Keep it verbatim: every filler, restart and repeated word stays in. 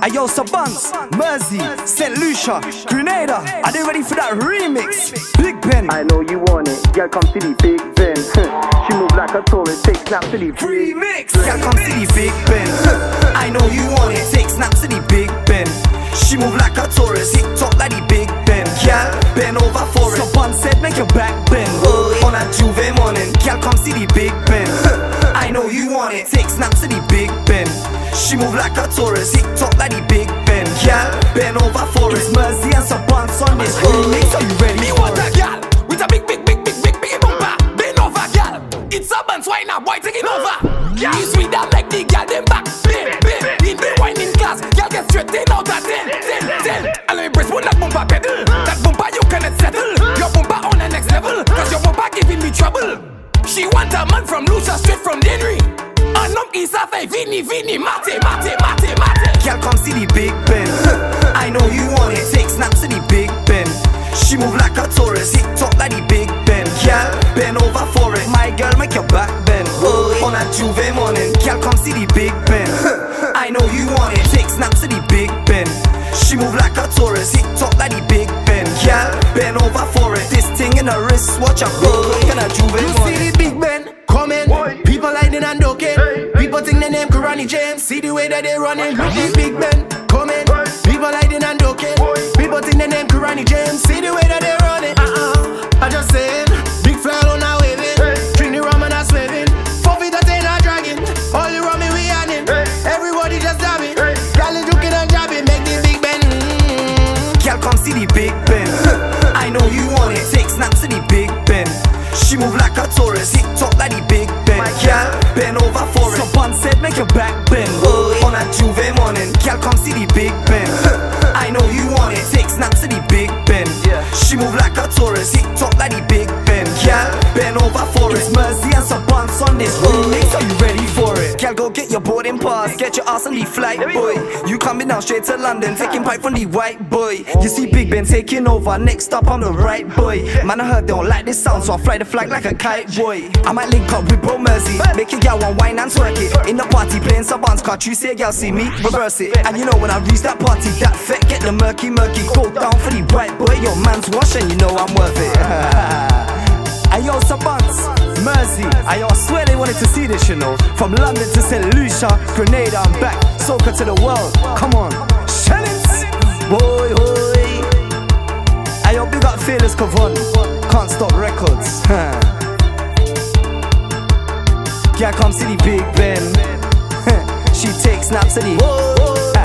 Ayo, Subance Merzy, Saint Lucia, Grenadian. Are they ready for that remix? Big Ben. I know you want it. Girl, come see the Big Ben. She move like a tourist. Take snaps to the remix. Girl, come see the Big Ben. I know you want it. Take snaps to the Big Ben. She move like a tourist. Hit top like the Big Ben. Girl, bend over for it. Subance said make your back bend. Oh, on a Juve morning. Girl, come see the Big Ben. I know you want it. Take snaps to the Big Ben. She move like a tourist. Hit top like the Big Ben. Girl, bend over for it. It's Merzy and Subance on this remix. Are you ready? Me want a girl with a big, big, big, big, big, big bumper. Bend over, girl. It's Subance, why not? Boy, take it over. Girl, you sweet that like the girl, them back. Bend, bend, in the whining class. Girl, get straight ten out of ten, ten, ten. And let me press one that bumper pedal. That bumper you cannot settle. Your bumper on the next level. Cause your bumper giving me trouble. She want a man from Lucias, straight from Dennery. And up is a five, vini, vini, mate, mate, mate, mate. Girl, come see the Big Ben. I know you want it. Take snaps to the Big Ben. She move like a tourist. Hit top like the Big Ben. Girl, bend over for it. My girl, make your back bend. Oh, on a Juve morning. Girl, come see the Big Ben. I know you want it. Take snaps to the Big Ben. She move like a tourist. Hit top like the Big Ben. Girl, bend over for it. This thing in her wrist, watch her go. On a Juve You morning. see the Big Ben coming. People lighting and doking. People think the name Grenadian James. See the way that they running. Look the Big Ben coming. People lighting and doking. People think the name Grenadian James. See the way that they running. Uh-uh. I just saying. Big fly on our waving. Drink the rum and I swimming. Four feet of tail are dragging. All the rum we handing. Everybody just dabbing. Girl is looking and jabbing. Make the Big Ben. Mm. Girl, come see the Big Ben. I know you want it. Take snaps to the Big Ben. She move like a tourist. Hit top like the Big Ben. Girl, bend over for it. Subance said make your back bend. Oh, on a Juve morning. Girl, come see the Big Ben. I know you want it. Take snaps to the Big Ben. She move like a tourist. Hit top like the Big Ben. Girl, bend over for it. It's Merzy and Subance on this remix. Are you ready for it? Girl, go get your boarding pass. Get your ass on the flight, boy. You coming down straight to London, taking pipe from the white boy. You see Big Ben taking over. Next up, I'm the right boy. Man, I heard they don't like this sound, so I fly the flag like a kite, boy. I might link up with bro Merzy. Make a girl want wine and twerk it. In the party playing Subance, can't you see a girl see me? Reverse it. And you know when I reach that party, that fet get the murky murky. Go down for the white boy. Your man's washing, you know I'm worth it. Ayo, Subance Merzy. Ayo, I swear they wanted to see this, you know. From London to Saint Lucia, Grenadian, I'm back. Soca to the world. Come on, Shellings. Boy, boy. Ayo, big up Fearless Kevon. Cantstop records. Girl, come see the Big Ben. She takes snaps of the